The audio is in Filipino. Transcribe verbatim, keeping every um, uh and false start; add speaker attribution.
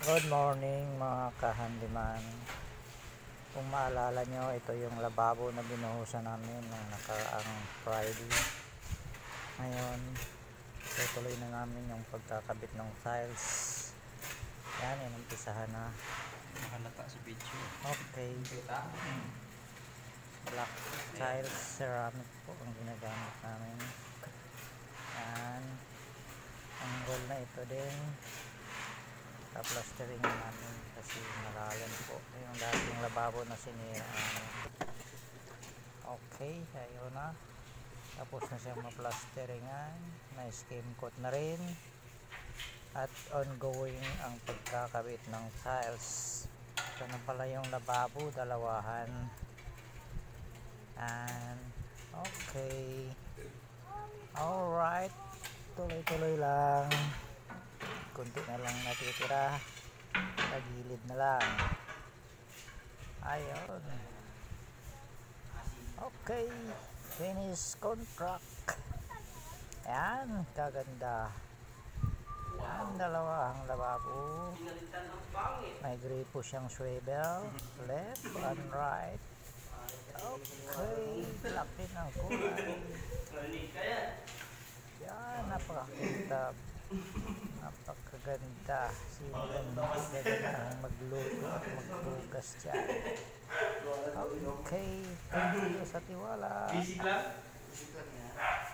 Speaker 1: Good morning mga kahandiman. Kung maalala nyo, ito yung lababo na binuhusan namin nung nakaraang Friday. Ngayon, tutuloy na namin yung pagkakabit ng tiles. Yan, inumpisahan na.
Speaker 2: Nakalata sa video.
Speaker 1: Okay. Black tiles ceramic po ang ginagamit namin. Yan. Ang goal na ito din. Plastering namin kasi malalim po yung dating lababo na sinira. Okay, ayun na, tapos na siyang maplasteringan, na skim coat na rin, at ongoing ang pagkakabit ng tiles. Ito na pala yung lababo, dalawahan. And okay, alright, tuloy-tuloy lang. Kunti na lang natitira, sa gilid na lang. Ayun, okay, finish contract. Ayan, kaganda. Ayan, dalawa ang lababo, may gripo siyang swivel, left and right. Okay, laki ng kulay. Yan, napakaganda, napakaganda. Simulan mo ganda ang magluto at magbugas dyan. Okay, thank you sa tiwala.